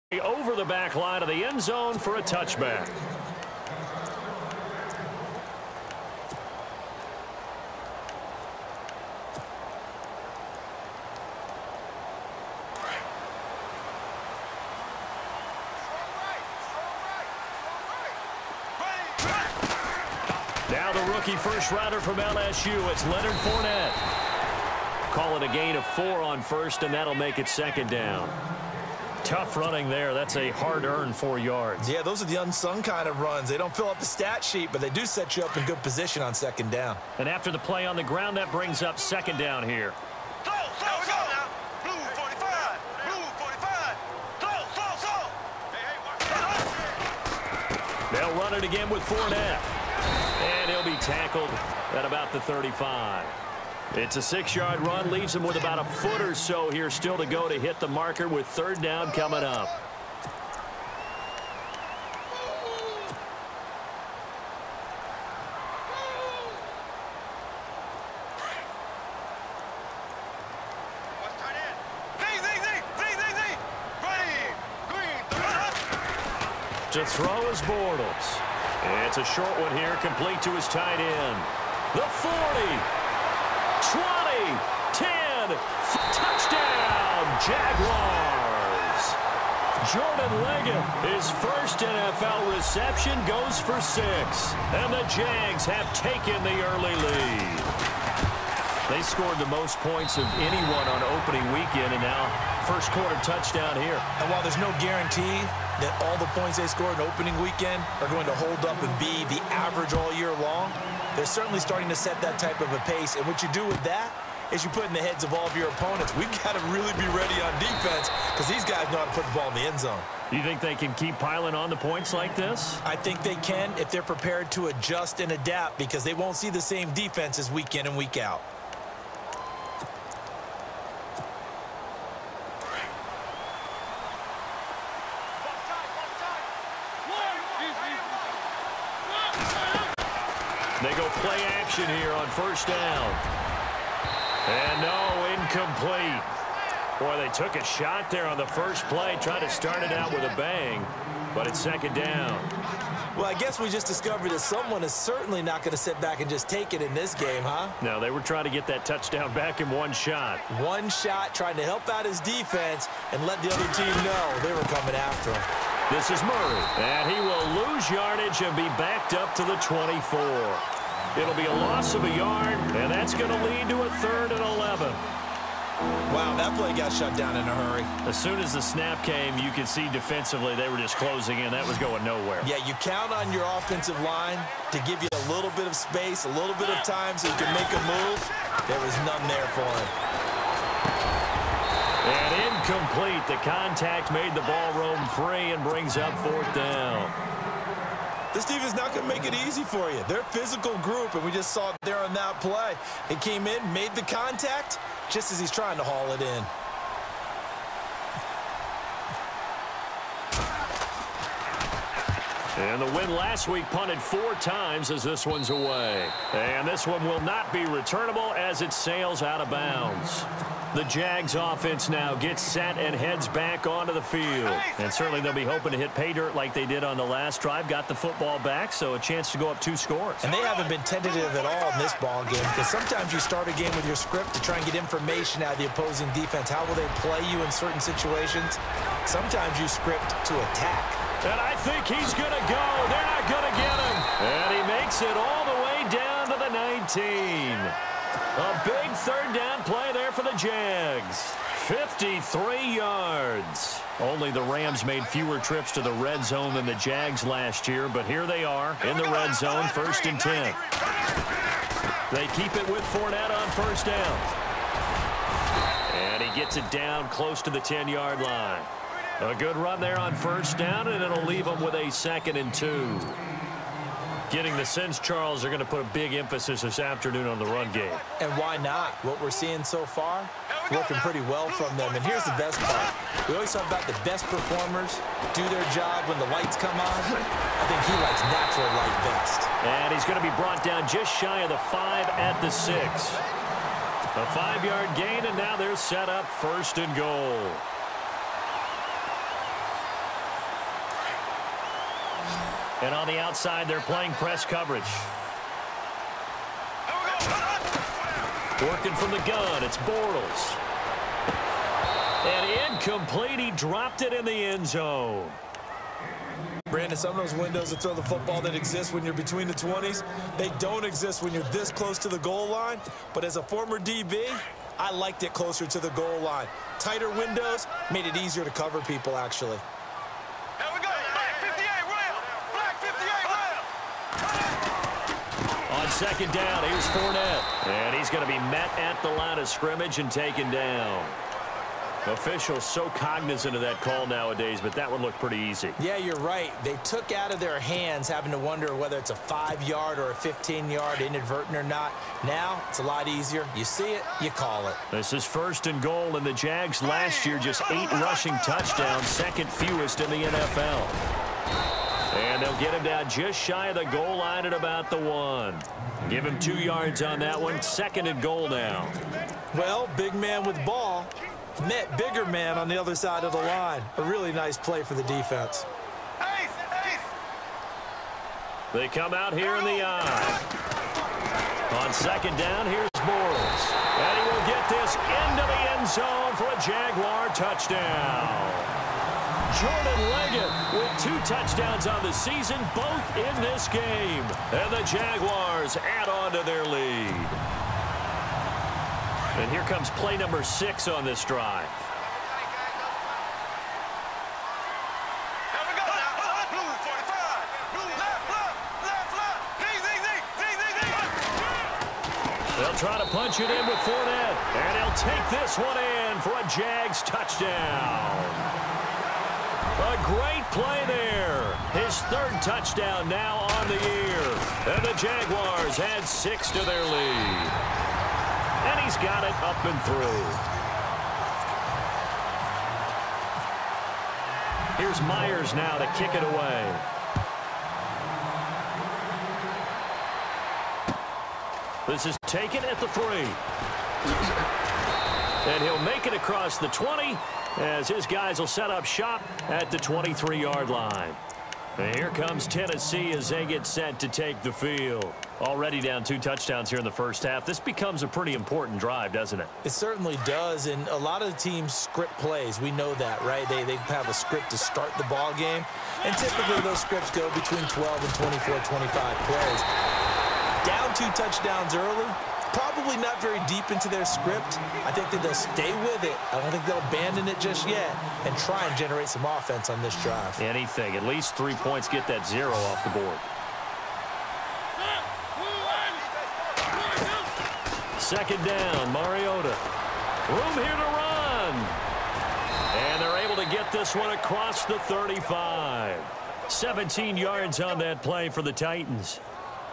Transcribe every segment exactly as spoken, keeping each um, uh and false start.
Over the back line of the end zone for a touchback. Now the rookie first rounder from L S U, it's Leonard Fournette. Call it a gain of four on first, and that'll make it second down. Tough running there. That's a hard-earned four yards. Yeah, those are the unsung kind of runs. They don't fill up the stat sheet, but they do set you up in good position on second down. And after the play on the ground, that brings up second down here. Slow, slow, slow now. Blue forty-five. Blue forty-five. Slow, slow, slow. Hey, hey, watch it. They'll run it again with Fournette. And he'll be tackled at about the thirty-five. It's a six-yard run, leaves him with about a foot or so here still to go to hit the marker with third down coming up. To throw is Bortles. It's a short one here, complete to his tight end. The forty. twenty, ten, touchdown, Jaguars. Jordan Leggett, his first N F L reception, goes for six. And the Jags have taken the early lead. They scored the most points of anyone on opening weekend, and now first quarter touchdown here. And while there's no guarantee that all the points they scored in opening weekend are going to hold up and be the average all year long, they're certainly starting to set that type of a pace. And what you do with that is you put in the heads of all of your opponents, we've got to really be ready on defense because these guys know how to put the ball in the end zone. You think they can keep piling on the points like this? I think they can if they're prepared to adjust and adapt, because they won't see the same defenses week in and week out. They go play action here on first down. And no, incomplete. Boy, they took a shot there on the first play, tried to start it out with a bang, but it's second down. Well, I guess we just discovered that someone is certainly not going to sit back and just take it in this game, huh? No, they were trying to get that touchdown back in one shot. One shot, trying to help out his defense and let the other team know they were coming after him. This is Murray, and he will lose yardage and be backed up to the twenty-four. It'll be a loss of a yard, and that's going to lead to a third and eleven. Wow, that play got shut down in a hurry. As soon as the snap came, you could see defensively they were just closing in. That was going nowhere. Yeah, you count on your offensive line to give you a little bit of space, a little bit of time so you can make a move. There was none there for him. And incomplete. The contact made the ball roam free and brings up fourth down. This team is not going to make it easy for you. They're a physical group, and we just saw it there on that play. He came in, made the contact, just as he's trying to haul it in. And the win last week punted four times as this one's away. And this one will not be returnable as it sails out of bounds. The Jags offense now gets set and heads back onto the field. And certainly they'll be hoping to hit pay dirt like they did on the last drive. Got the football back, so a chance to go up two scores. And they haven't been tentative at all in this ball game, because sometimes you start a game with your script to try and get information out of the opposing defense. How will they play you in certain situations? Sometimes you script to attack. And I think he's going to go. They're not going to get him. And he makes it all the way down to the nineteen. A big third down play there for the Jags. fifty-three yards. Only the Rams made fewer trips to the red zone than the Jags last year, but here they are in the red zone, first and ten. They keep it with Fournette on first down. And he gets it down close to the ten-yard line. A good run there on first down, and it'll leave them with a second and two. Getting the sense, Charles, are going to put a big emphasis this afternoon on the run game. And why not? What we're seeing so far, working pretty well from them. And here's the best part. We always talk about the best performers do their job when the lights come on. I think he likes natural light best. And he's going to be brought down just shy of the five at the six. A five-yard gain, and now they're set up first and goal. And on the outside, they're playing press coverage. Working from the gun, it's Bortles. And incomplete, he dropped it in the end zone. Brandon, some of those windows to throw the football that exist when you're between the twenties, they don't exist when you're this close to the goal line. But as a former D B, I liked it closer to the goal line. Tighter windows made it easier to cover people, actually. Here we go. Black fifty-eight rail. Black fifty-eight rail. On second down, here's Fournette. And he's going to be met at the line of scrimmage and taken down. Officials so cognizant of that call nowadays, but that would look pretty easy. Yeah, you're right. They took out of their hands having to wonder whether it's a five-yard or a fifteen-yard inadvertent or not. Now, it's a lot easier. You see it, you call it. This is first and goal, and the Jags last year just eight rushing touchdowns, second fewest in the N F L. And they'll get him down just shy of the goal line at about the one. Give him two yards on that one. Second and goal now. Well, big man with ball met bigger man on the other side of the line. A really nice play for the defense. Ace, ace. They come out here in the eye. On second down, here's Bortles. And he will get this into the end zone for a Jaguar touchdown. Jordan Leggett with two touchdowns on the season, both in this game. And the Jaguars add on to their lead. And here comes play number six on this drive. Here we go. Blue forty-five. Blue left, left, left, left. Z, Z, Z, Z, Z, Z. They'll try to punch it in with Fournette. And he'll take this one in for a Jags touchdown. A great play there. His third touchdown now on the year. And the Jaguars add six to their lead. And he's got it up and through. Here's Myers now to kick it away. This is taken at the three. And he'll make it across the twenty as his guys will set up shop at the twenty-three-yard line. And here comes Tennessee as they get set to take the field. Already down two touchdowns here in the first half. This becomes a pretty important drive, doesn't it? It certainly does, and a lot of the teams script plays. We know that, right? They, they have a script to start the ball game, and typically those scripts go between twelve and twenty-four, twenty-five plays. Down two touchdowns early, probably not very deep into their script. I think that they'll stay with it. I don't think they'll abandon it just yet and try and generate some offense on this drive. Anything. At least three points, get that zero off the board. Second down, Mariota. Room here to run. And they're able to get this one across the thirty-five. seventeen yards on that play for the Titans.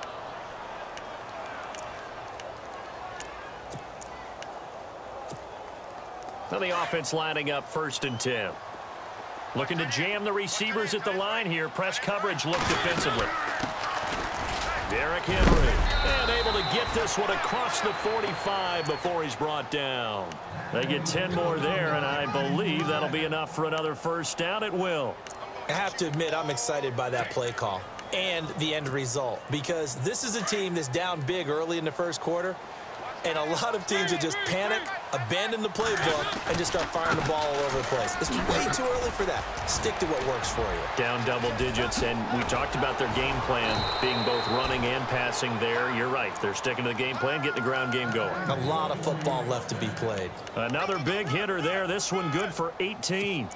Now the offense lining up first and ten. Looking to jam the receivers at the line here. Press coverage look defensively. Derrick Henry. And able to get this one across the forty-five before he's brought down. They get ten more there, and I believe that'll be enough for another first down. It will. I have to admit, I'm excited by that play call and the end result, because this is a team that's down big early in the first quarter, and a lot of teams that just panic, abandon the playbook, and just start firing the ball all over the place. It's way too early for that. Stick to what works for you. Down double digits, and we talked about their game plan being both running and passing there. You're right. They're sticking to the game plan, getting the ground game going. A lot of football left to be played. Another big hitter there. This one good for eighteen.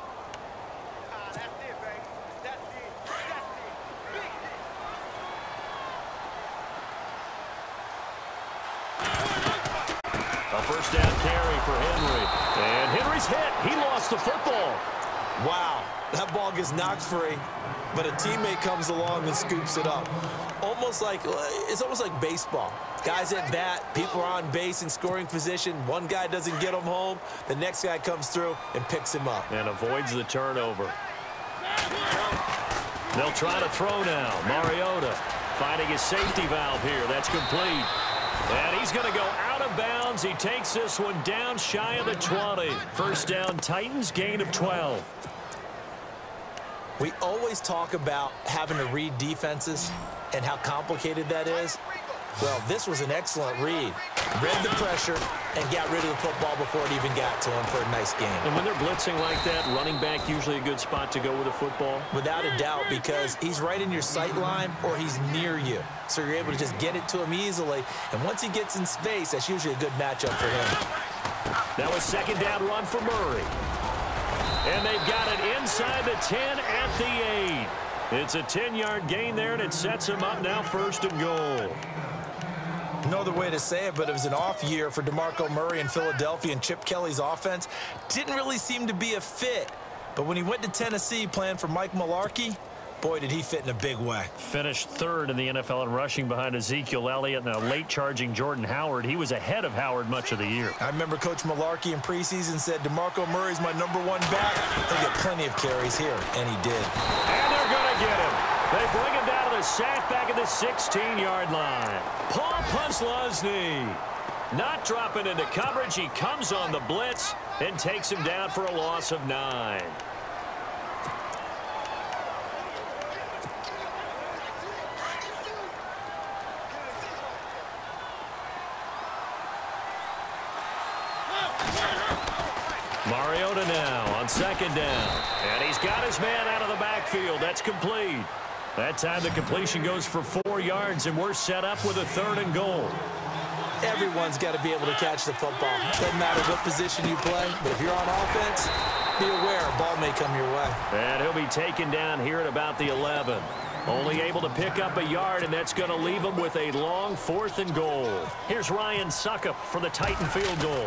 First down carry for Henry. And Henry's hit. He lost the football. Wow. That ball gets knocked free, but a teammate comes along and scoops it up. Almost like, it's almost like baseball. Guys at bat, people are on base in scoring position. One guy doesn't get him home. The next guy comes through and picks him up. And avoids the turnover. They'll try to throw now. Mariota finding his safety valve here. That's complete. And he's going to go out of bounds. He takes this one down shy of the twenty. First down, Titans, gain of twelve. We always talk about having to read defenses and how complicated that is. Well, this was an excellent read. Read the pressure and got rid of the football before it even got to him for a nice game. And when they're blitzing like that, running back usually a good spot to go with a football? Without a doubt, because he's right in your sight line or he's near you. So you're able to just get it to him easily. And once he gets in space, that's usually a good matchup for him. That was second down run for Murray. And they've got it inside the ten at the eight. It's a ten-yard gain there, and it sets him up now first and goal. No other way to say it, but it was an off year for DeMarco Murray in Philadelphia, and Chip Kelly's offense didn't really seem to be a fit. But when he went to Tennessee playing for Mike Mularkey, boy, did he fit in a big way. Finished third in the N F L in rushing behind Ezekiel Elliott and a late-charging Jordan Howard. He was ahead of Howard much of the year. I remember Coach Mularkey in preseason said, DeMarco Murray's my number one back. He'll get plenty of carries here, and he did. And they're going to get him. They bring him down to the sack back at the sixteen-yard line. Paul Posluszny not dropping into coverage. He comes on the blitz and takes him down for a loss of nine. Mariota now on second down. And he's got his man out of the backfield. That's complete. That time the completion goes for four yards, and we're set up with a third and goal. Everyone's got to be able to catch the football. Doesn't matter what position you play, but if you're on offense, be aware a ball may come your way. And he'll be taken down here at about the eleven. Only able to pick up a yard, and that's going to leave him with a long fourth and goal. Here's Ryan Suckup for the Titan field goal.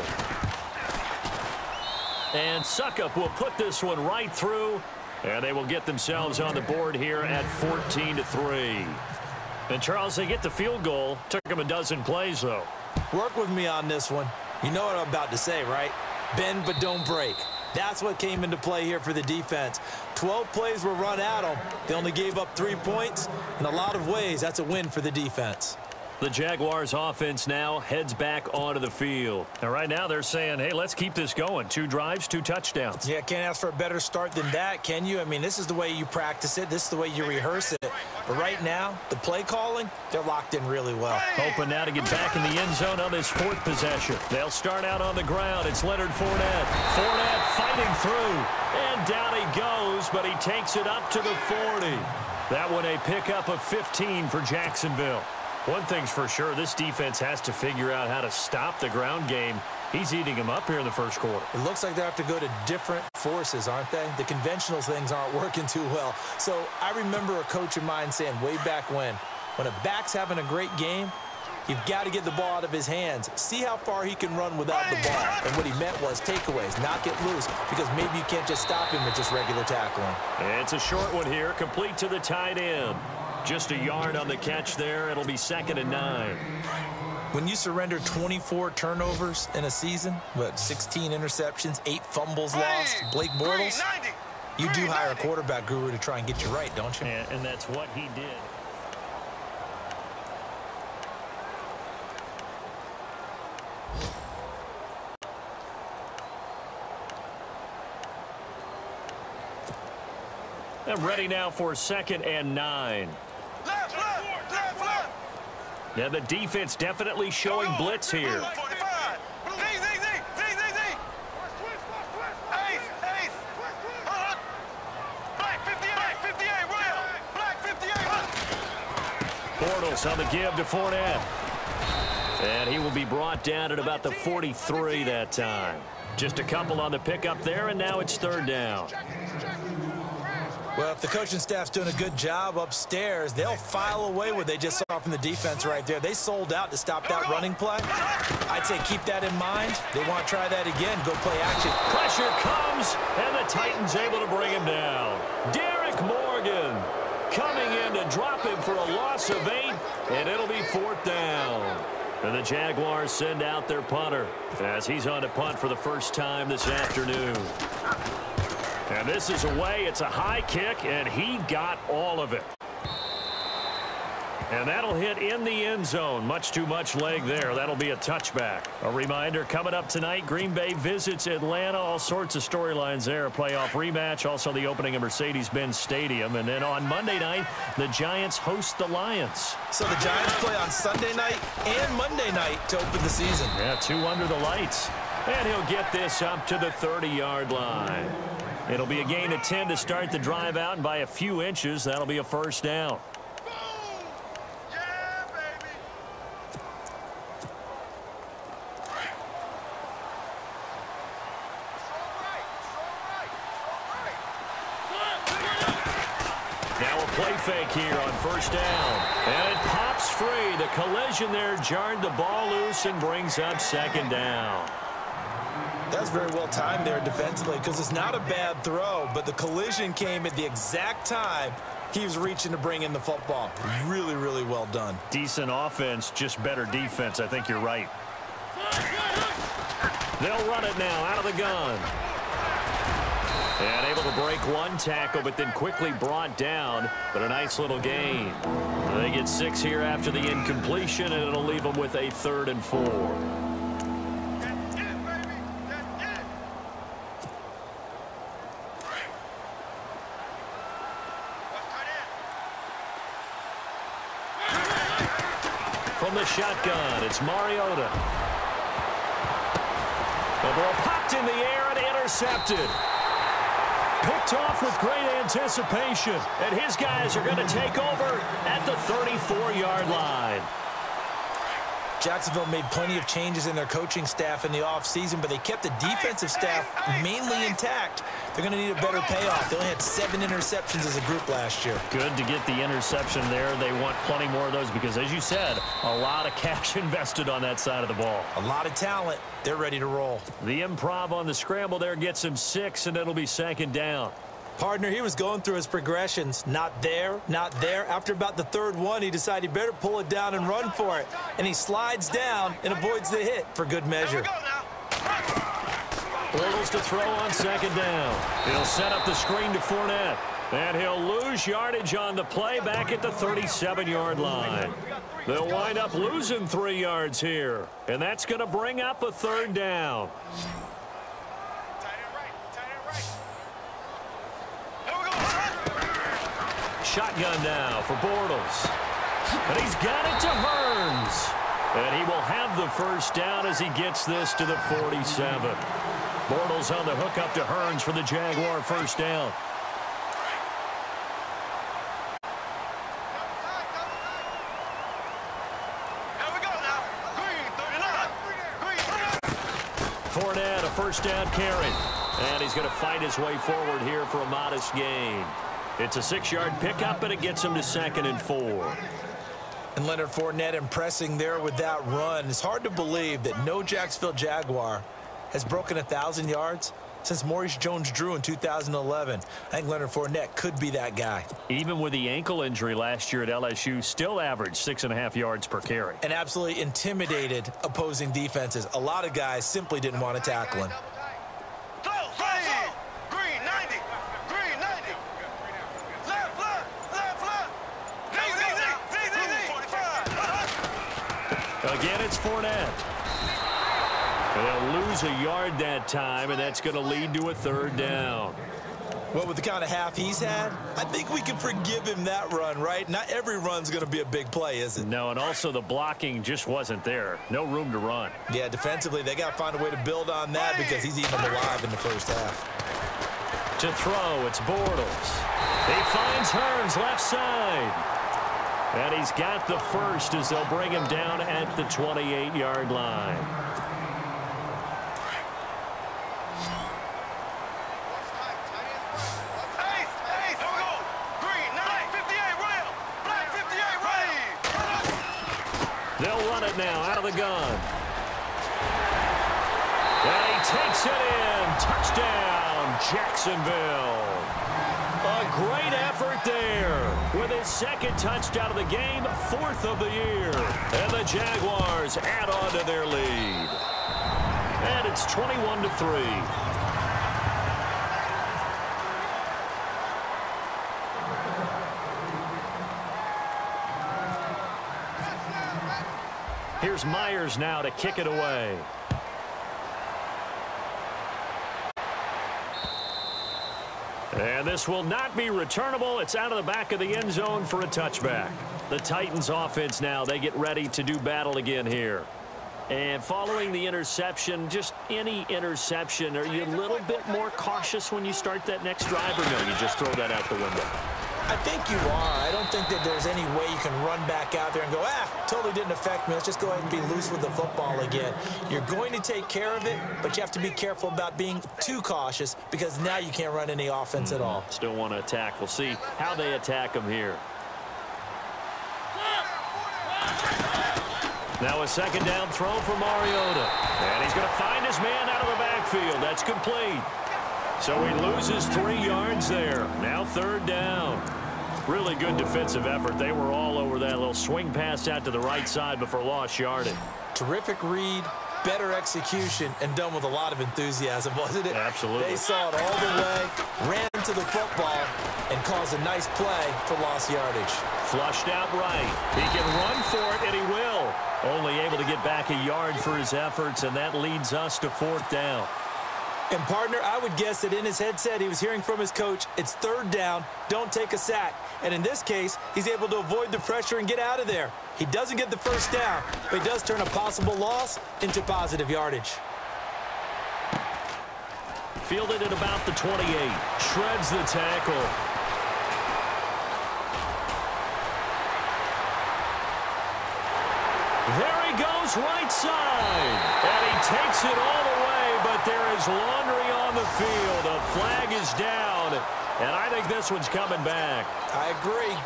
And Suckup will put this one right through, and they will get themselves on the board here at fourteen to three. And, Charles, they get the field goal. Took them a dozen plays, though. Work with me on this one. You know what I'm about to say, right? Bend but don't break. That's what came into play here for the defense. twelve plays were run at them. They only gave up three points. In a lot of ways, that's a win for the defense. The Jaguars offense now heads back onto the field. And right now they're saying, hey, let's keep this going. Two drives, two touchdowns. Yeah, can't ask for a better start than that, can you? I mean, this is the way you practice it. This is the way you rehearse it. But right now, the play calling, they're locked in really well. Hoping now to get back in the end zone on this fourth possession. They'll start out on the ground. It's Leonard Fournette. Fournette fighting through. And down he goes, but he takes it up to the forty. That one a pickup of fifteen for Jacksonville. One thing's for sure, this defense has to figure out how to stop the ground game. He's eating him up here in the first quarter. It looks like they have to go to different forces, aren't they? The conventional things aren't working too well. So I remember a coach of mine saying way back when, when a back's having a great game, you've got to get the ball out of his hands. See how far he can run without the ball. And what he meant was takeaways, not get loose, because maybe you can't just stop him with just regular tackling. It's a short one here, complete to the tight end. Just a yard on the catch there. It'll be second and nine. When you surrender twenty-four turnovers in a season, what, sixteen interceptions, eight fumbles lost, Blake Bortles, you do hire a quarterback guru to try and get you right, don't you? And, and that's what he did. And ready now for second and nine. Left, left, left, left. Now the defense definitely showing blitz here. forty-five. Z, Z, Z, Z, Z, Z. Ace, ace. Hold on. Black fifty-eight, fifty-eight, Will. Black fifty-eight. Bortles on the give to Fournette. And he will be brought down at about the forty-three that time. Just a couple on the pickup there, and now it's third down. Well, if the coaching staff's doing a good job upstairs, they'll file away what they just saw from the defense right there. They sold out to stop that running play. I'd say keep that in mind. They want to try that again. Go play action. Pressure comes, and the Titans able to bring him down. Derek Morgan coming in to drop him for a loss of eight, and it'll be fourth down. And the Jaguars send out their punter as he's on to punt for the first time this afternoon. And this is away. It's a high kick, and he got all of it. And that'll hit in the end zone. Much too much leg there. That'll be a touchback. A reminder, coming up tonight, Green Bay visits Atlanta. All sorts of storylines there. A playoff rematch. Also the opening of Mercedes-Benz Stadium. And then on Monday night, the Giants host the Lions. So the Giants play on Sunday night and Monday night to open the season. Yeah, two under the lights. And he'll get this up to the thirty-yard line. It'll be a gain of ten to start the drive out, and by a few inches, that'll be a first down. Play fake here on first down. And it pops free. The collision there jarred the ball loose and brings up second down. That's very well timed there defensively because it's not a bad throw, but the collision came at the exact time he was reaching to bring in the football. Really, really well done. Decent offense, just better defense. I think you're right. They'll run it now out of the gun. And able to break one tackle, but then quickly brought down. But a nice little gain. They get six here after the incompletion, and it'll leave them with a third and four. From the shotgun, it's Mariota. The ball popped in the air and intercepted. Picked off with great anticipation, and his guys are going to take over at the thirty-four-yard line. Jacksonville made plenty of changes in their coaching staff in the offseason, but they kept the defensive staff mainly intact. They're going to need a better payoff. They only had seven interceptions as a group last year. Good to get the interception there. They want plenty more of those because, as you said, a lot of cash invested on that side of the ball. A lot of talent. They're ready to roll. The improv on the scramble there gets him six, and it'll be second down. Partner, he was going through his progressions. Not there, not there. After about the third one, he decided he better pull it down and run for it. And he slides down and avoids the hit for good measure. Bortles to throw on second down. He'll set up the screen to Fournette. And he'll lose yardage on the play back at the thirty-seven-yard line. They'll wind up losing three yards here. And that's going to bring up a third down. Shotgun now for Bortles. And he's got it to Hearns. And he will have the first down as he gets this to the forty-seven. Bortles on the hook up to Hearns for the Jaguar first down. Fournette, a first down carry. And he's going to fight his way forward here for a modest gain. It's a six-yard pickup, but it gets him to second and four. And Leonard Fournette impressing there with that run. It's hard to believe that no Jacksonville Jaguar has broken one thousand yards since Maurice Jones-Drew in two thousand eleven. I think Leonard Fournette could be that guy. Even with the ankle injury last year at L S U, still averaged six and a half yards per carry. And absolutely intimidated opposing defenses. A lot of guys simply didn't want to tackle him. Again, it's Fournette. They'll lose a yard that time, and that's going to lead to a third down. Well, with the kind of half he's had, I think we can forgive him that run, right? Not every run's going to be a big play, is it? No, and also the blocking just wasn't there. No room to run. Yeah, defensively, they got to find a way to build on that because he's eating them alive in the first half. To throw, it's Bortles. He finds Hearns left side. And he's got the first as they'll bring him down at the twenty-eight-yard line. They'll run it now out of the gun. And he takes it in. Touchdown, Jacksonville. A great effort there with his second touchdown of the game, fourth of the year. And the Jaguars add on to their lead. And it's twenty-one to three. Here's Myers now to kick it away. And this will not be returnable. It's out of the back of the end zone for a touchback. The Titans offense now, they get ready to do battle again here. And following the interception, just any interception, are you a little bit more cautious when you start that next drive, or no, you just throw that out the window? I think you are. I don't think that there's any way you can run back out there and go, ah, totally didn't affect me. Let's just go ahead and be loose with the football again. You're going to take care of it, but you have to be careful about being too cautious because now you can't run any offense at all. Still want to attack. We'll see how they attack them here. Now a second down throw for Mariota. And he's going to find his man out of the backfield. That's complete. So he loses three yards there. Now third down. Really good defensive effort. They were all over that little swing pass out to the right side before lost yardage. Terrific read, better execution, and done with a lot of enthusiasm, wasn't it? Absolutely. They saw it all the way, ran to the football, and caused a nice play for lost yardage. Flushed out right. He can run for it, and he will. Only able to get back a yard for his efforts, and that leads us to fourth down. And, partner, I would guess that in his headset he was hearing from his coach, it's third down, don't take a sack. And in this case, he's able to avoid the pressure and get out of there. He doesn't get the first down, but he does turn a possible loss into positive yardage. Fielded at about the twenty-eight. Shreds the tackle. There he goes, right side. And he takes it all the way, but there is laundry on the field. A flag is down, and I think this one's coming back. I agree.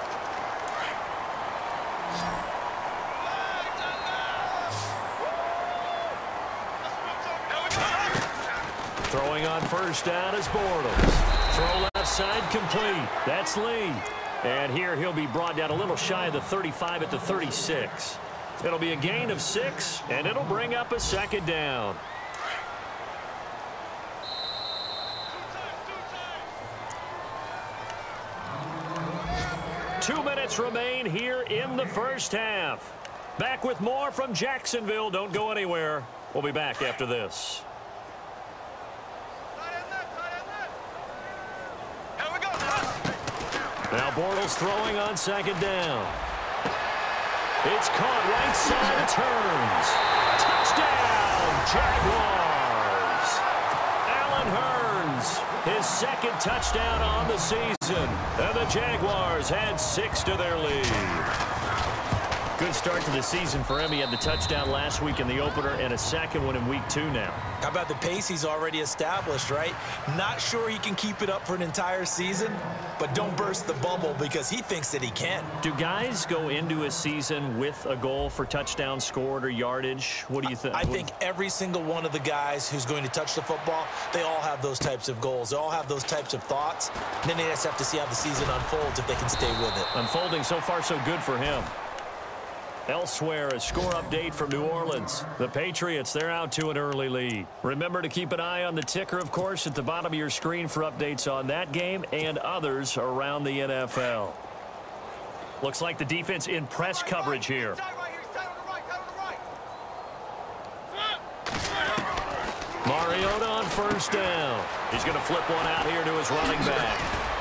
Throwing on first down is Bortles. Throw left side complete. That's Lee. And here he'll be brought down a little shy of the thirty-five at the thirty-six. It'll be a gain of six, and it'll bring up a second down. Two minutes remain here in the first half. Back with more from Jacksonville. Don't go anywhere. We'll be back after this. Now Bortles throwing on second down. It's caught right side, turns. Touchdown, Jaguars. Allen Hurns, his second touchdown on the season. And the Jaguars had six to their lead. Good start to the season for him. He had the touchdown last week in the opener and a second one in week two now. How about the pace he's already established, right? Not sure he can keep it up for an entire season, but don't burst the bubble because he thinks that he can. Do guys go into a season with a goal for touchdown scored or yardage? What do you think? I think every single one of the guys who's going to touch the football, they all have those types of goals. They all have those types of thoughts. And then they just have to see how the season unfolds if they can stay with it. Unfolding so far so good for him. Elsewhere, a score update from New Orleans. The Patriots, they're out to an early lead. Remember to keep an eye on the ticker, of course, at the bottom of your screen for updates on that game and others around the N F L. Looks like the defense in press coverage here. Mariota on first down. He's going to flip one out here to his running back.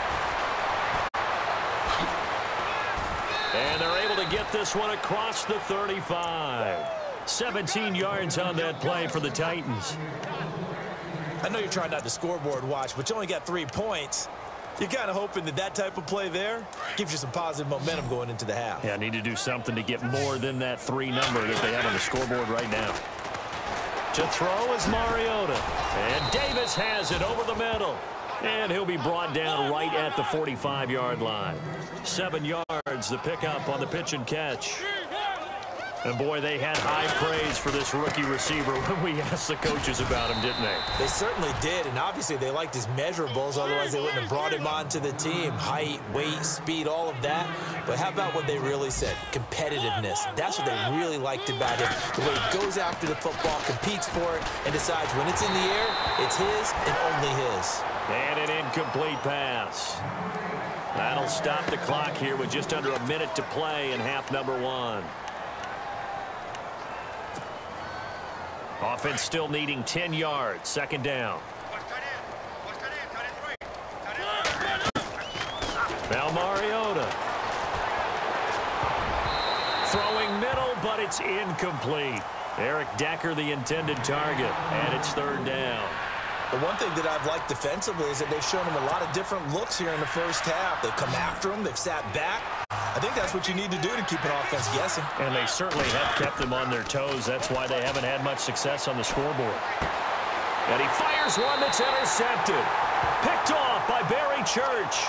And they're able to get this one across the thirty-five. seventeen yards on that play for the Titans. I know you're trying not to scoreboard watch, but you only got three points. You're kind of hoping that that type of play there gives you some positive momentum going into the half. Yeah, need to do something to get more than that three number that they have on the scoreboard right now. To throw is Mariota. And Davis has it over the middle. And he'll be brought down right at the forty-five yard line. Seven yards, the pickup on the pitch and catch. And, boy, they had high praise for this rookie receiver when we asked the coaches about him, didn't they? They certainly did, and obviously they liked his measurables. Otherwise, they wouldn't have brought him onto the team. Height, weight, speed, all of that. But how about what they really said? Competitiveness. That's what they really liked about him. The way he goes after the football, competes for it, and decides when it's in the air, it's his and only his. And an incomplete pass. That'll stop the clock here with just under a minute to play in half number one. Offense still needing ten yards. Second down. Now Mariota. Throwing middle, but it's incomplete. Eric Decker, the intended target, and it's third down. The one thing that I've liked defensively is that they've shown him a lot of different looks here in the first half. They've come after him. They've sat back. I think that's what you need to do to keep an offense guessing. And they certainly have kept them on their toes. That's why they haven't had much success on the scoreboard. And he fires one that's intercepted. Picked off by Barry Church.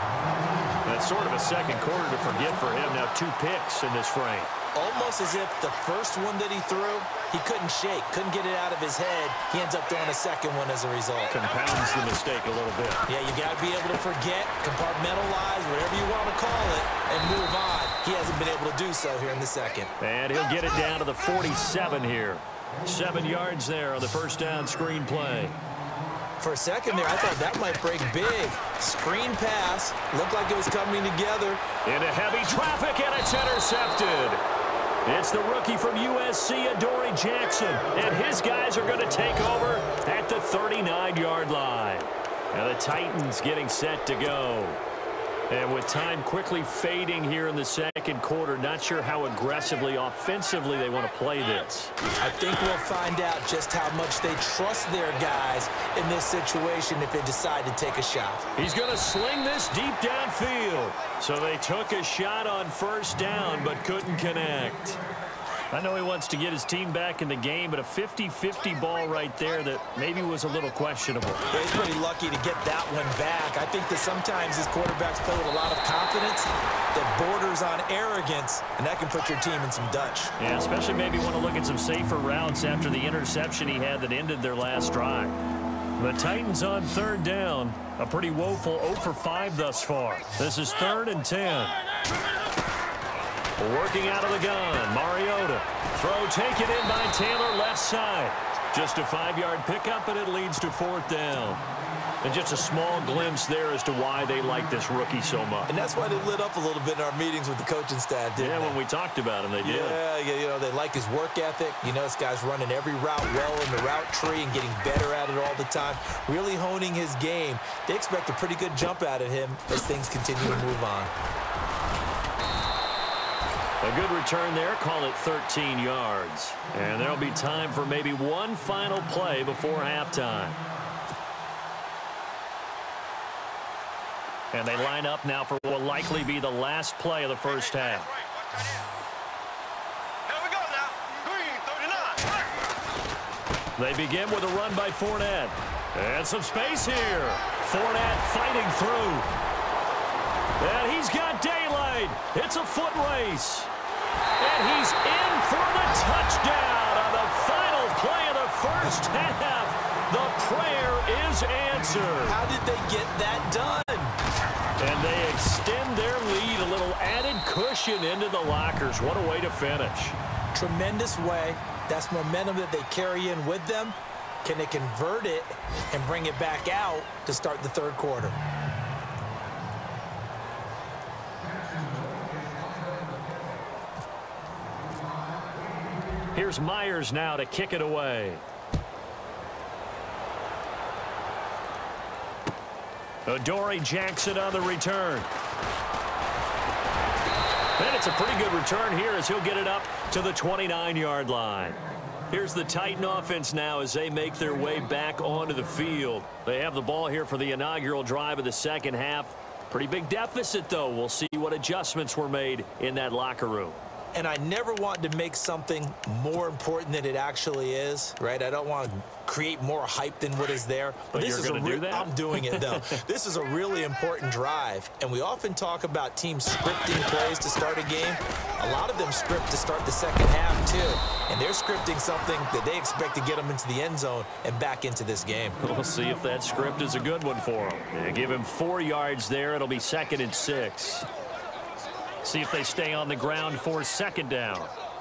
That's sort of a second quarter to forget for him. Now two picks in this frame. Almost as if the first one that he threw, he couldn't shake, couldn't get it out of his head. He ends up throwing a second one as a result. Compounds the mistake a little bit. Yeah, you got to be able to forget, compartmentalize, whatever you want to call it, and move on. He hasn't been able to do so here in the second. And he'll get it down to the forty-seven here. Seven yards there on the first down screen play. For a second there, I thought that might break big. Screen pass. Looked like it was coming together. Into heavy traffic, and it's intercepted. It's the rookie from U S C, Adoree Jackson, and his guys are going to take over at the thirty-nine yard line. Now the Titans getting set to go. And with time quickly fading here in the second quarter, not sure how aggressively, offensively they want to play this. I think we'll find out just how much they trust their guys in this situation if they decide to take a shot. He's going to sling this deep downfield. So they took a shot on first down but couldn't connect. I know he wants to get his team back in the game, but a fifty fifty ball right there that maybe was a little questionable. Yeah, he's pretty lucky to get that one back. I think that sometimes his quarterbacks play with a lot of confidence that borders on arrogance, and that can put your team in some Dutch. Yeah, especially maybe want to look at some safer routes after the interception he had that ended their last drive. The Titans on third down, a pretty woeful oh for five thus far. This is third and ten. Working out of the gun, Mariota. Throw taken in by Taylor, left side. Just a five yard pickup, and it leads to fourth down. And just a small glimpse there as to why they like this rookie so much. And that's why they lit up a little bit in our meetings with the coaching staff, didn't yeah, they? when we talked about him, they did. Yeah, yeah, you know, they like his work ethic. You know, this guy's running every route well in the route tree and getting better at it all the time, really honing his game. They expect a pretty good jump out of him as things continue to move on. A good return there, call it thirteen yards. And there'll be time for maybe one final play before halftime. And they line up now for what will likely be the last play of the first half. Here we go now. Green, thirty-nine. They begin with a run by Fournette. And some space here. Fournette fighting through. And he's got daylight. It's a foot race. And he's in for the touchdown on the final play of the first half. The prayer is answered. How did they get that done? And they extend their lead, a little added cushion into the lockers. What a way to finish. Tremendous way. That's momentum that they carry in with them. Can they convert it and bring it back out to start the third quarter? Here's Myers now to kick it away. Adoree Jackson on the return. And it's a pretty good return here as he'll get it up to the twenty-nine yard line. Here's the Titan offense now as they make their way back onto the field. They have the ball here for the inaugural drive of the second half. Pretty big deficit, though. We'll see what adjustments were made in that locker room. And I never want to make something more important than it actually is, right? I don't want to create more hype than what is there. But this you're is a gonna do that? I'm doing it, though. This is a really important drive. And we often talk about teams scripting plays to start a game. A lot of them script to start the second half, too. And they're scripting something that they expect to get them into the end zone and back into this game. We'll see if that script is a good one for them. Yeah, give him four yards there. It'll be second and six. See if they stay on the ground for second down.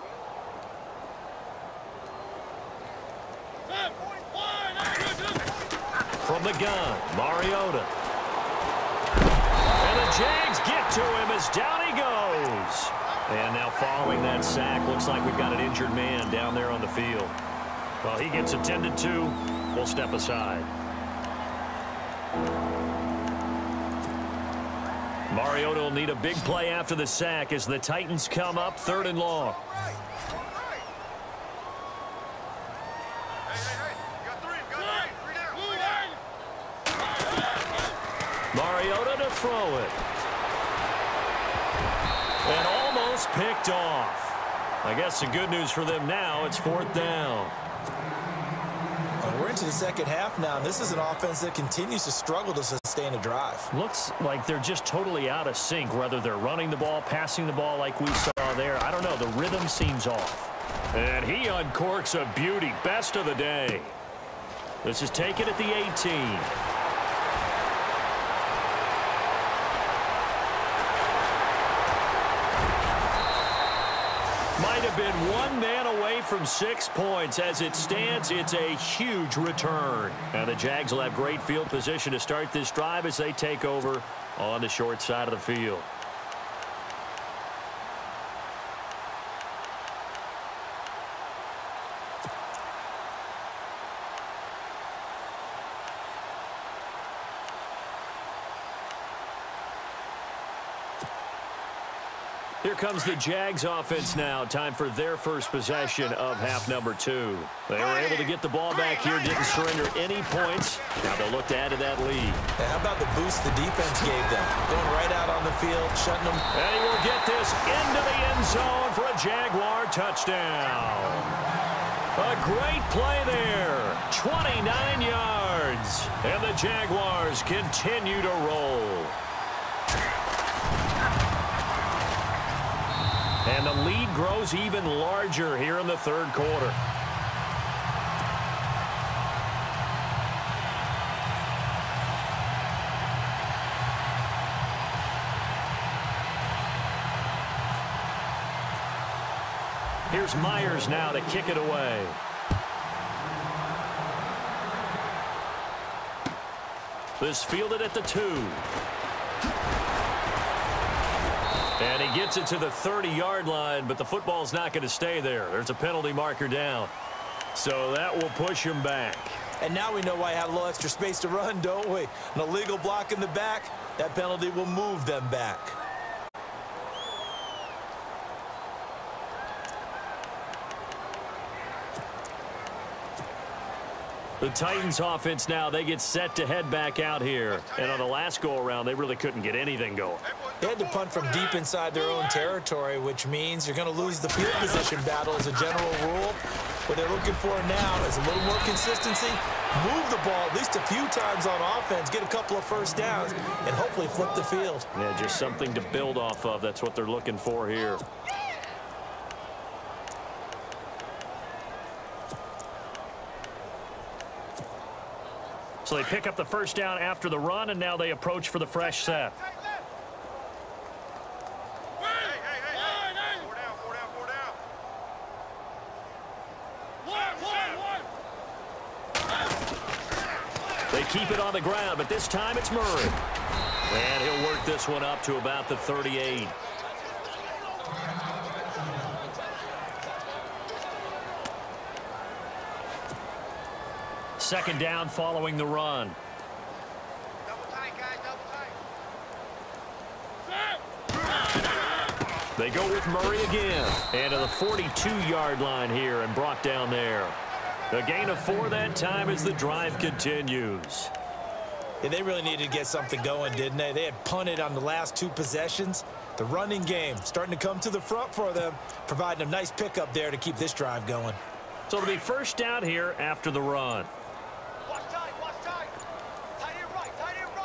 From the gun, Mariota. And the Jags get to him as down he goes. And now following that sack, looks like we've got an injured man down there on the field. Well, he gets attended to. We'll step aside. Mariota will need a big play after the sack as the Titans come up third and long. Mariota to throw it. And almost picked off. I guess the good news for them now, it's fourth down. Well, we're into the second half now, and this is an offense that continues to struggle to sustain a drive. Looks like they're just totally out of sync, whether they're running the ball, passing the ball like we saw there. I don't know. The rhythm seems off. And he uncorks a beauty. Best of the day. This is taken at the eighteen. Might have been one man away from six points. As it stands, it's a huge return. Now the Jags will have great field position to start this drive as they take over on the short side of the field. Here comes the Jags offense now. Time for their first possession of half number two. They were able to get the ball back here, didn't surrender any points. Now they'll look to add to that lead. Yeah, how about the boost the defense gave them? Going right out on the field, shutting them. And he will get this into the end zone for a Jaguar touchdown. A great play there. twenty-nine yards. And the Jaguars continue to roll. And the lead grows even larger here in the third quarter. Here's Myers now to kick it away. This fielded at the two. And he gets it to the thirty-yard line, but the football's not going to stay there. There's a penalty marker down. So that will push him back. And now we know why I have a little extra space to run, don't we? An illegal block in the back, that penalty will move them back. The Titans offense now, they get set to head back out here. And on the last go-around, they really couldn't get anything going. They had to punt from deep inside their own territory, which means you're going to lose the field position battle as a general rule. What they're looking for now is a little more consistency, move the ball at least a few times on offense, get a couple of first downs, and hopefully flip the field. Yeah, just something to build off of. That's what they're looking for here. So they pick up the first down after the run, and now they approach for the fresh set. They keep it on the ground, but this time it's Murray. And he'll work this one up to about the thirty-eight. Second down following the run. Double tight, guys, double tight. They go with Murray again. And to the forty-two-yard line here and brought down there. A gain of four that time as the drive continues. Yeah, they really needed to get something going, didn't they? They had punted on the last two possessions. The running game starting to come to the front for them, providing a nice pickup there to keep this drive going. So it'll be first down here after the run. Watch tight, watch tight. Tight end right, tight end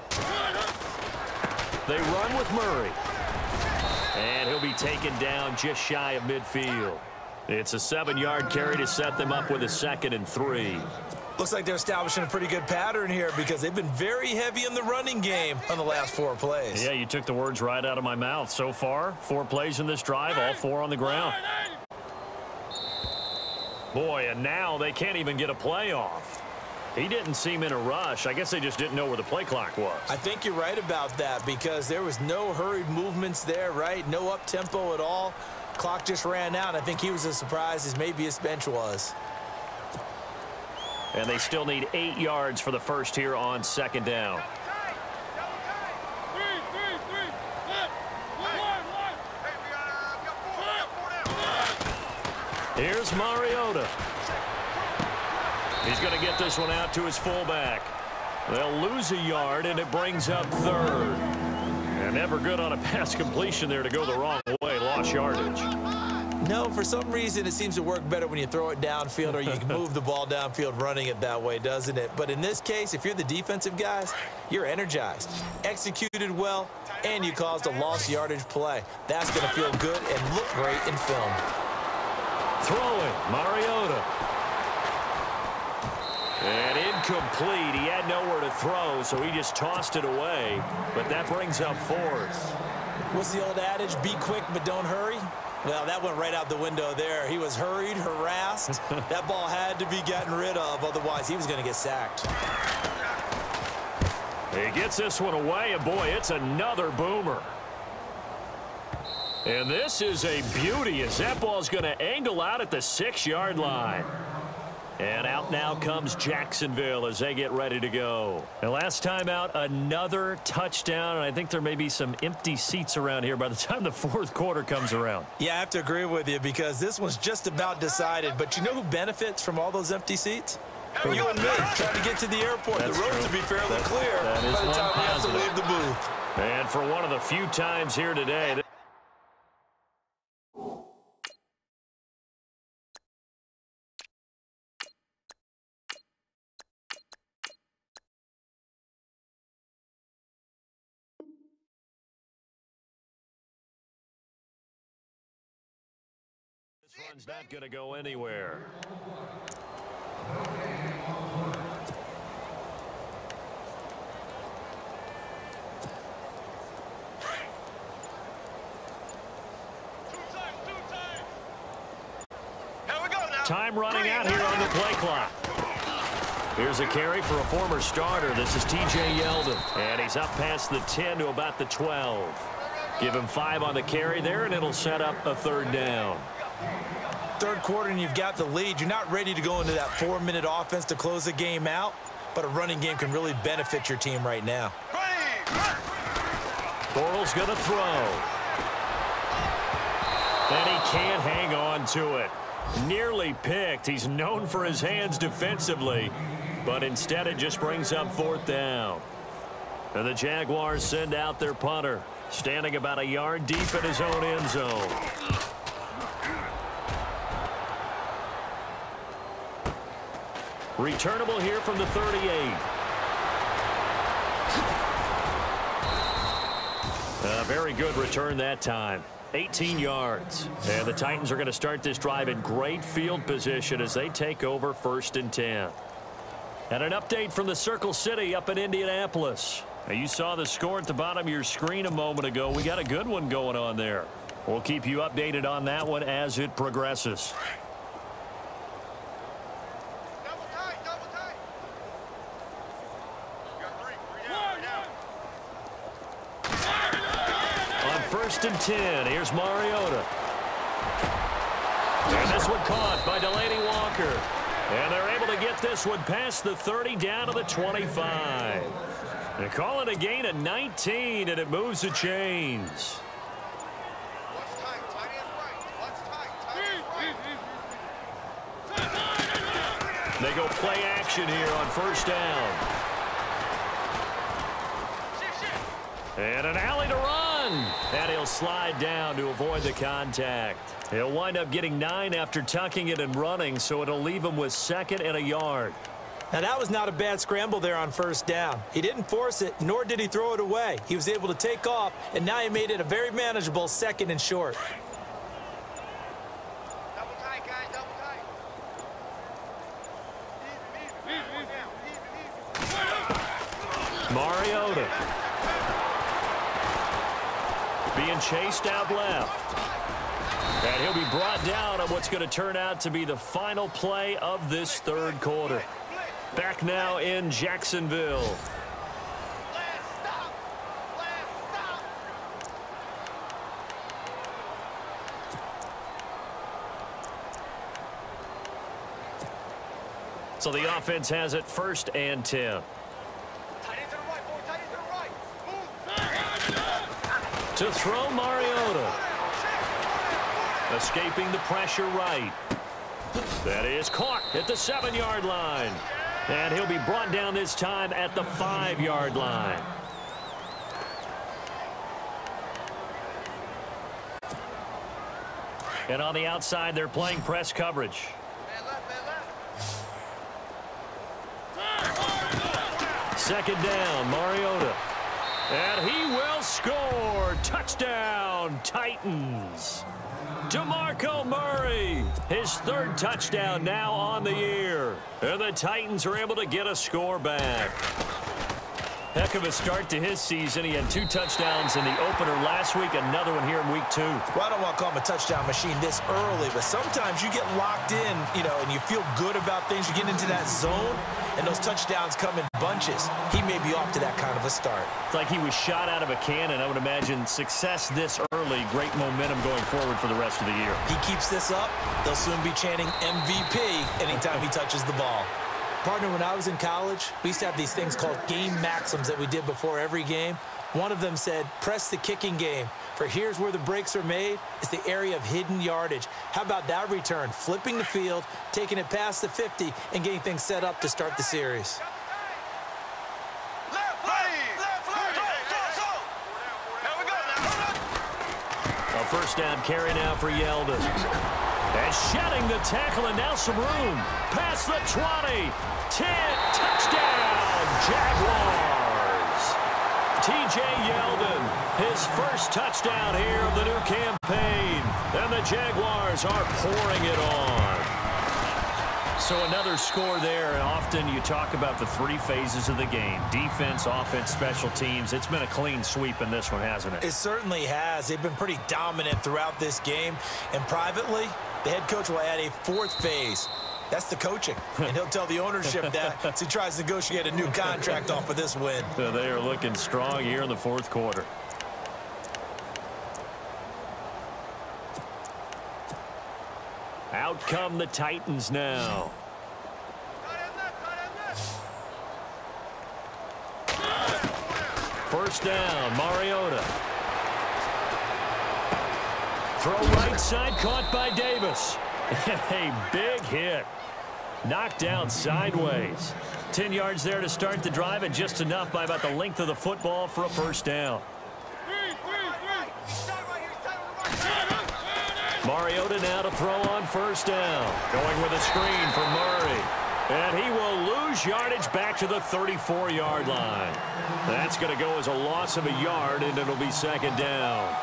right. They run with Murray. And he'll be taken down just shy of midfield. It's a seven-yard carry to set them up with a second and three. Looks like they're establishing a pretty good pattern here because they've been very heavy in the running game on the last four plays. Yeah, you took the words right out of my mouth. So far, four plays in this drive, all four on the ground. Boy, and now they can't even get a play off. He didn't seem in a rush. I guess they just didn't know where the play clock was. I think you're right about that because there was no hurried movements there, right? No up-tempo at all. Clock just ran out. I think he was as surprised as maybe his bench was. And they still need eight yards for the first here on second down. Here's Mariota. He's going to get this one out to his fullback. They'll lose a yard, and it brings up third. And never good on a pass completion there to go the wrong way. Lost yardage. No, for some reason, it seems to work better when you throw it downfield or you can move the ball downfield running it that way, doesn't it? But in this case, if you're the defensive guys, you're energized, executed well, and you caused a lost yardage play. That's going to feel good and look great in film. Throwing, Mariota. And incomplete. He had nowhere to throw, so he just tossed it away. But that brings up fourth. What's the old adage? Be quick, but don't hurry. Well, that went right out the window there. He was hurried, harassed. That ball had to be gotten rid of, otherwise he was going to get sacked. He gets this one away, and boy, it's another boomer. And this is a beauty as that ball's going to angle out at the six-yard line. And out now comes Jacksonville as they get ready to go. And last time out, another touchdown, and I think there may be some empty seats around here by the time the fourth quarter comes around. Yeah, I have to agree with you because this one's just about decided. But you know who benefits from all those empty seats? You and me, trying to get to the airport. That's the roads true. will be fairly that, clear that by the one time we have to positive. leave the booth. And for one of the few times here today, this run's not going to go anywhere. Time running out here on the play clock. Here's a carry for a former starter. This is T J Yeldon. And he's up past the ten to about the twelve. Give him five on the carry there, and it'll set up a third down. Third quarter, and you've got the lead. You're not ready to go into that four-minute offense to close the game out, but a running game can really benefit your team right now. Bortles going to throw. And he can't hang on to it. Nearly picked. He's known for his hands defensively, but instead it just brings up fourth down. And the Jaguars send out their punter, standing about a yard deep in his own end zone. Returnable here from the thirty-eight. A very good return that time. eighteen yards. And the Titans are going to start this drive in great field position as they take over first and ten. And an update from the Circle City up in Indianapolis. Now, you saw the score at the bottom of your screen a moment ago. We got a good one going on there. We'll keep you updated on that one as it progresses. Double tight, double tight. You got three. Three down, now. On first and ten, here's Mariota. And this one caught by Delaney Walker. And they're able to get this one past the thirty down to the twenty-five. They call it a gain of nineteen, and it moves the chains. Watch tight, tight end right. Watch tight, tight end right. They go play action here on first down. Shift, shift. And an alley to run. And he'll slide down to avoid the contact. He'll wind up getting nine after tucking it and running, so it'll leave him with second and a yard. Now, that was not a bad scramble there on first down. He didn't force it, nor did he throw it away. He was able to take off, and now he made it a very manageable second and short. Double tight, guys, double tight. Even, even, even, even, even. Mariota. Being chased out left. And he'll be brought down on what's going to turn out to be the final play of this third quarter. Back now in Jacksonville. Last stop. Last stop. So the offense has it first and ten. Tight end to the right, boy. Tight end to the right. To throw, Mariota. Escaping the pressure right. That is caught at the seven-yard line. And he'll be brought down this time at the five-yard line. And on the outside, they're playing press coverage. Man left, man left. Second down, Mariota. And he will score. Touchdown, Titans. DeMarco Murray, his third touchdown now on the year. And the Titans are able to get a score back. Heck of a start to his season. He had two touchdowns in the opener last week, another one here in week two. Well, I don't want to call him a touchdown machine this early, but sometimes you get locked in, you know, and you feel good about things. You get into that zone, and those touchdowns come in bunches. He may be off to that kind of a start. It's like he was shot out of a cannon. I would imagine success this early, great momentum going forward for the rest of the year. He keeps this up, they'll soon be chanting M V P anytime he touches the ball. Partner, when I was in college, we used to have these things called game maxims that we did before every game. One of them said, press the kicking game, for here's where the breaks are made. It's the area of hidden yardage. How about that return? Flipping the field, taking it past the fifty, and getting things set up to start the series. Left, left, left, left, go, go, go. There we go now. A first down carry now for Yeldon. And shedding the tackle, and now some room. Past the twenty. ten. Touchdown, Jaguars. T J Yeldon, his first touchdown here of the new campaign. And the Jaguars are pouring it on. So another score there, and often you talk about the three phases of the game. Defense, offense, special teams. It's been a clean sweep in this one, hasn't it? It certainly has. They've been pretty dominant throughout this game. And privately, the head coach will add a fourth phase. That's the coaching. And he'll tell the ownership that as he tries to negotiate a new contract off of this win. So they are looking strong here in the fourth quarter. Out come the Titans now. First down, Mariota. Throw right side, caught by Davis. A big hit. Knocked down sideways. Ten yards there to start the drive, and just enough by about the length of the football for a first down. Mariota now to throw on first down. Going with a screen for Murray. And he will lose yardage back to the thirty-four-yard line. That's going to go as a loss of a yard, and it'll be second down.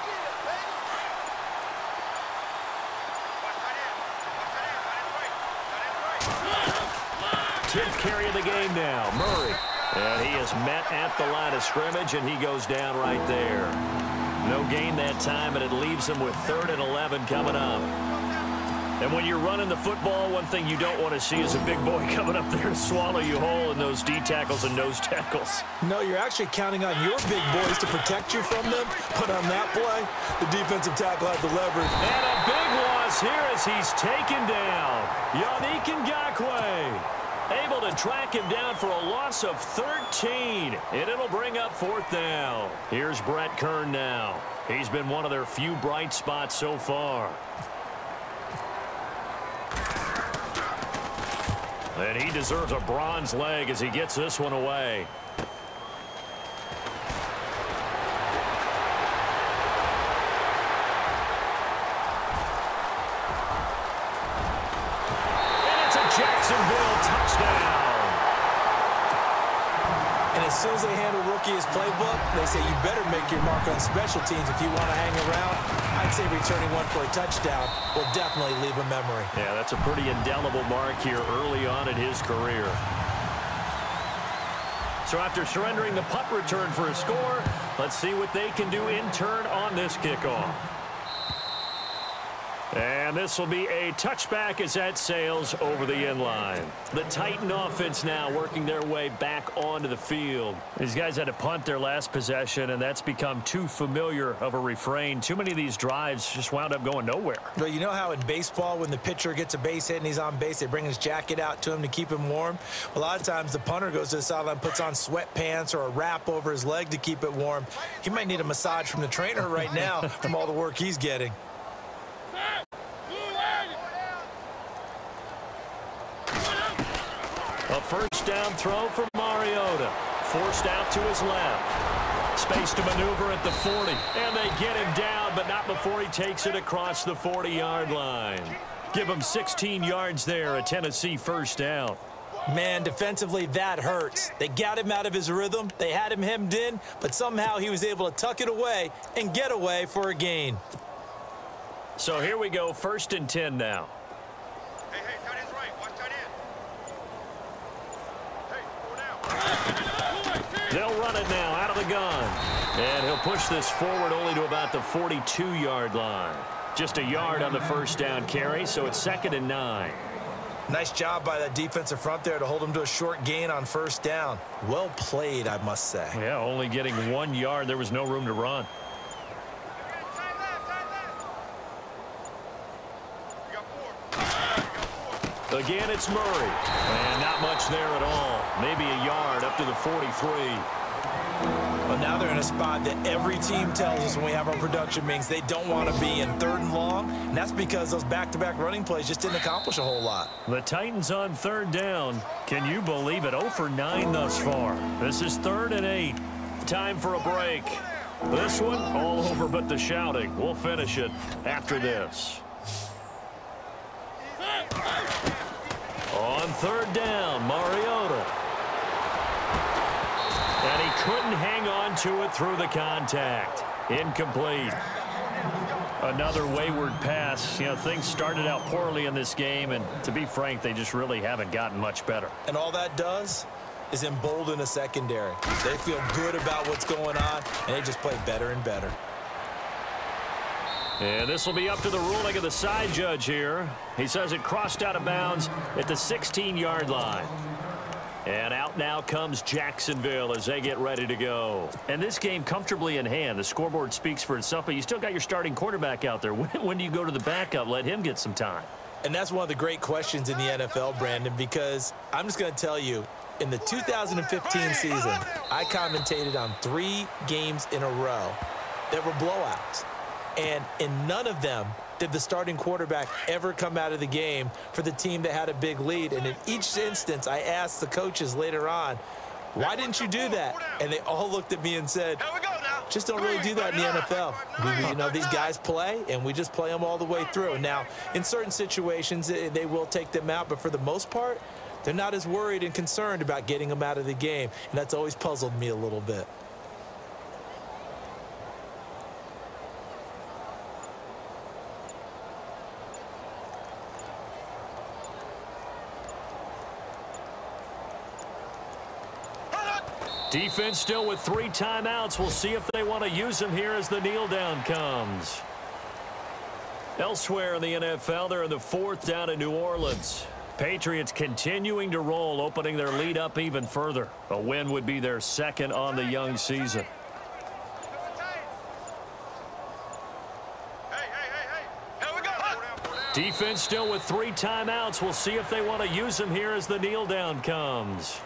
tenth carry of the game now, Murray. And he is met at the line of scrimmage, and he goes down right there. No gain that time, and it leaves him with third and eleven coming up. And when you're running the football, one thing you don't want to see is a big boy coming up there to swallow you whole in those D tackles and nose tackles. No, you're actually counting on your big boys to protect you from them. But on that play, the defensive tackle had the leverage. And a big loss here as he's taken down. Yannick Ngakoue able to track him down for a loss of thirteen. And it'll bring up fourth down. Here's Brett Kern now. He's been one of their few bright spots so far. And he deserves a bronze leg as he gets this one away. And it's a Jacksonville touchdown. And as soon as they handle rookie as playbook, they say you better make your mark on special teams if you want to hang around. I'd say returning one for a touchdown will definitely leave a memory. Yeah, that's a pretty indelible mark here early on in his career. So after surrendering the punt return for a score, let's see what they can do in turn on this kickoff. And this will be a touchback as that sails over the end line. The Titan offense now working their way back onto the field. These guys had to punt their last possession, and that's become too familiar of a refrain. Too many of these drives just wound up going nowhere. Well, you know how in baseball when the pitcher gets a base hit and he's on base, they bring his jacket out to him to keep him warm? A lot of times the punter goes to the sideline, puts on sweatpants or a wrap over his leg to keep it warm. He might need a massage from the trainer right now from all the work he's getting. A first down throw for Mariota. Forced out to his left. Space to maneuver at the forty. And they get him down, but not before he takes it across the forty-yard line. Give him sixteen yards there, a Tennessee first down. Man, defensively, that hurts. They got him out of his rhythm. They had him hemmed in, but somehow he was able to tuck it away and get away for a gain. So here we go, first and ten now. Hey, hey, tight end's right. Watch tight end. Hey, four down. They'll run it now out of the gun. And he'll push this forward only to about the forty-two-yard line. Just a yard on the first down carry, so it's second and nine. Nice job by that defensive front there to hold him to a short gain on first down. Well played, I must say. Yeah, only getting one yard. There was no room to run. Again, it's Murray. And not much there at all. Maybe a yard up to the forty-three. Well, now they're in a spot that every team tells us when we have our production meetings they don't want to be in, third and long, and that's because those back-to-back running plays just didn't accomplish a whole lot. The Titans on third down. Can you believe it? oh for nine thus far. This is third and eight. Time for a break. This one, all over but the shouting. We'll finish it after this. On third down, Mariota. And he couldn't hang on to it through the contact. Incomplete. Another wayward pass. You know, things started out poorly in this game, and to be frank, they just really haven't gotten much better. And all that does is embolden a secondary. They feel good about what's going on, and they just play better and better. And this will be up to the ruling of the side judge here. He says it crossed out of bounds at the sixteen-yard line. And out now comes Jacksonville as they get ready to go. And this game comfortably in hand. The scoreboard speaks for itself, but you still got your starting quarterback out there. When, when do you go to the backup? Let him get some time. And that's one of the great questions in the N F L, Brandon, because I'm just going to tell you, in the two thousand fifteen season, I commentated on three games in a row that were blowouts. And in none of them did the starting quarterback ever come out of the game for the team that had a big lead. And in each instance, I asked the coaches later on, why didn't you do that? And they all looked at me and said, just don't really do that in the N F L. We, you know, these guys play, and we just play them all the way through. Now, in certain situations, they will take them out, but for the most part, they're not as worried and concerned about getting them out of the game. And that's always puzzled me a little bit. Defense still with three timeouts. We'll see if they want to use them here as the kneel down comes. Elsewhere in the N F L, they're in the fourth down in New Orleans. Patriots continuing to roll, opening their lead up even further. A win would be their second on the young season. Defense still with three timeouts. We'll see if they want to use them here as the kneel down comes.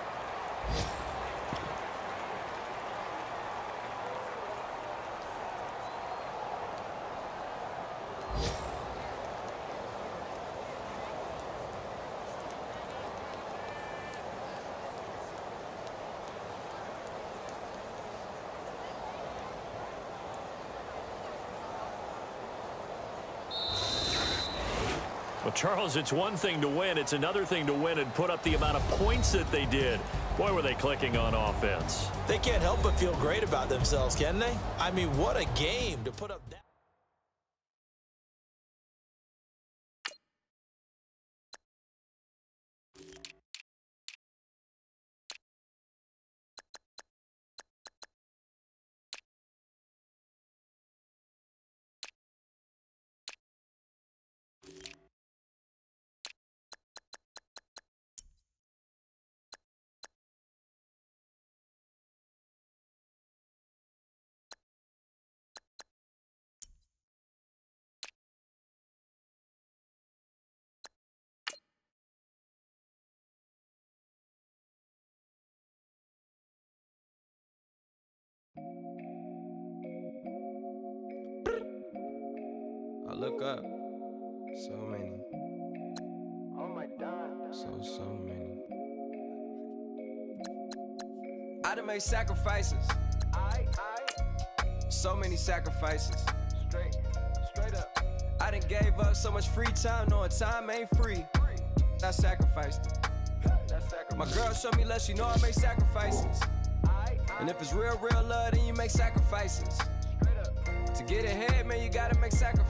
Well, Charles, it's one thing to win. It's another thing to win and put up the amount of points that they did. Boy, were they clicking on offense. They can't help but feel great about themselves, can they? I mean, what a game to put up that. look up. So many. Oh my God. So, so many. I done made sacrifices. I, I, So many sacrifices. straight, straight up. I done gave up so much free time, knowing time ain't free. I sacrificed it. That's sacrifice. My girl showed me love, she know I make sacrifices. I, I, And if it's real, real love, then you make sacrifices. straight up. To get ahead, man, you gotta make sacrifices.